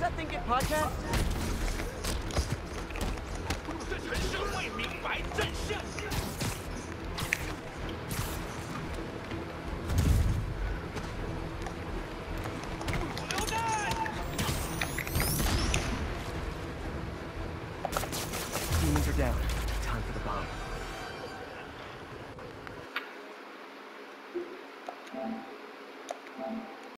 that thing get podcast? 这陈胜为明白正胜。榴弹！ Demons are down. Time for the bomb.